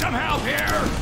some help here?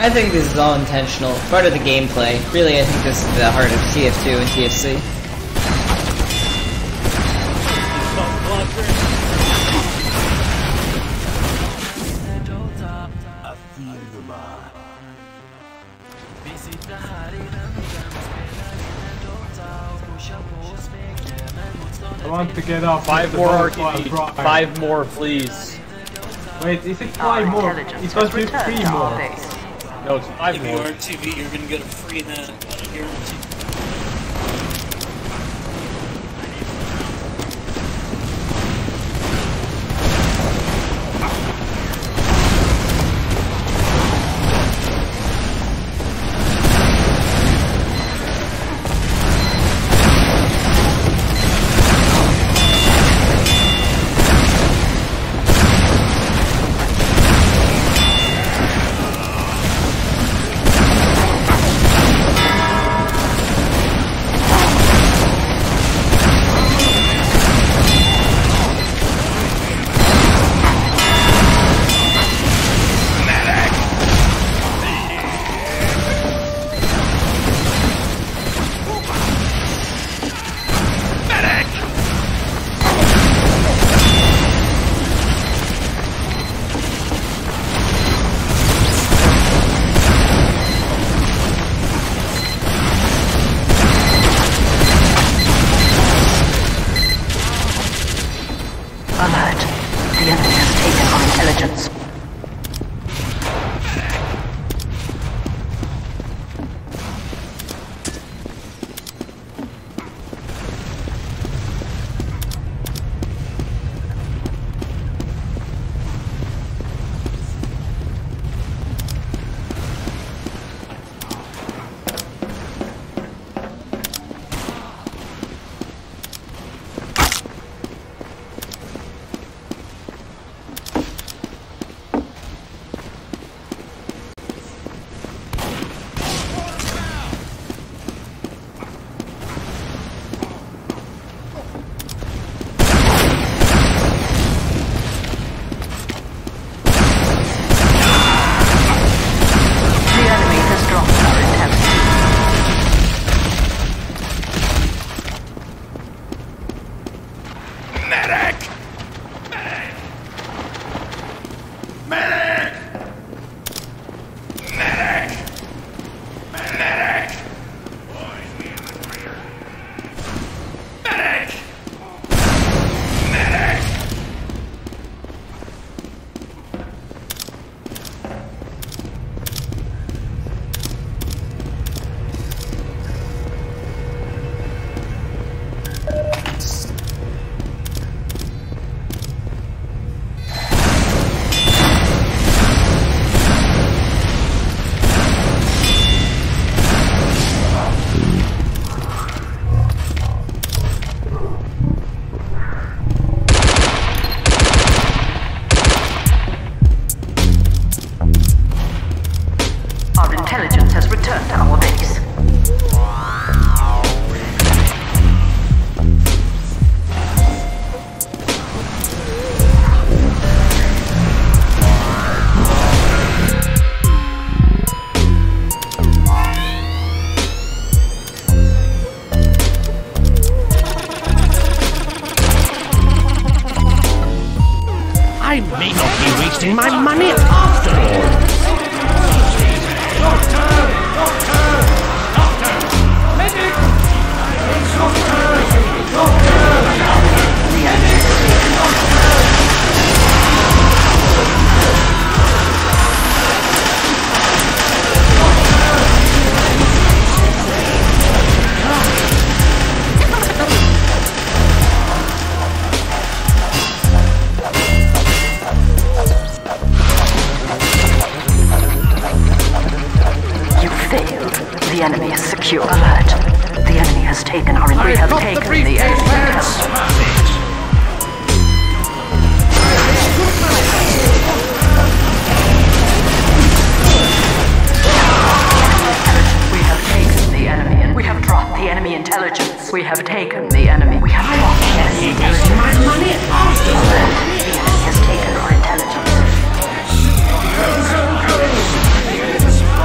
I think this is all intentional, part of the gameplay. Really, I think this is the heart of TF2 and TFC. I want to get off. 5 more RTB. 5 more, please. Wait, is it 5 more? It was 3 more. No, it's 5 more. If you are TV, you're gonna get a free net. I guarantee. Alert. The enemy has taken our intelligence. Intelligence has returned to our base. I may not be wasting my money after all. The enemy is secure. Alert. The enemy has taken our... We have taken the enemy. We have taken the enemy and we have dropped the enemy intelligence. We have taken the enemy. We have dropped the enemy intelligence. My money after that. The enemy has taken our intelligence.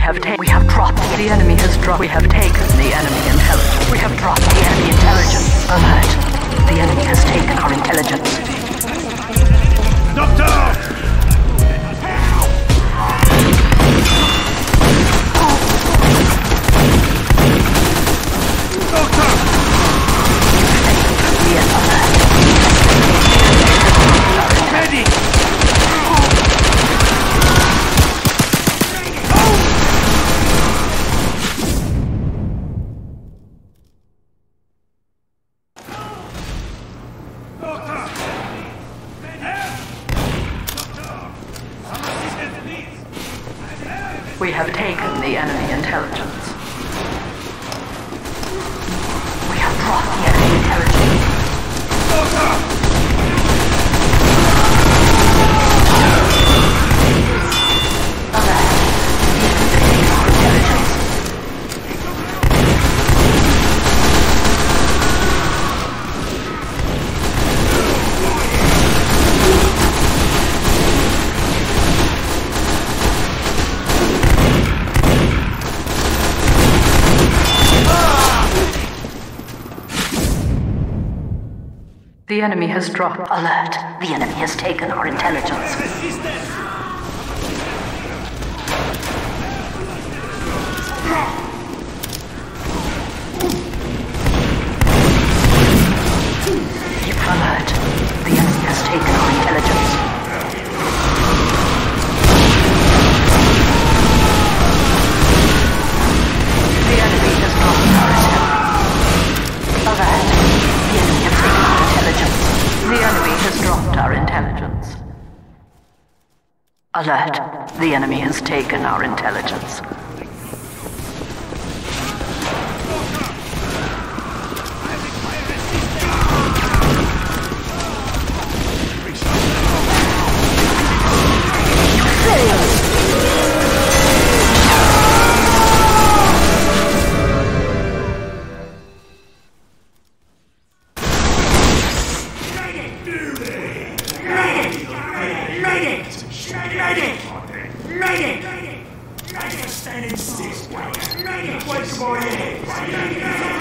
have dropped. The enemy has dropped. We have taken the enemy intelligence. We have dropped the enemy intelligence. Alert. The enemy has taken our intelligence. Doctor! We have taken the enemy intelligence. We have dropped the enemy intelligence. The enemy has dropped. Alert. The enemy has taken our intelligence. Alert. The enemy has taken our intelligence. The enemy has dropped our intelligence. Alert. The enemy has taken our intelligence. The enemy has dropped our intelligence. Alert. The enemy has taken our intelligence. Standing still. Wait for my head.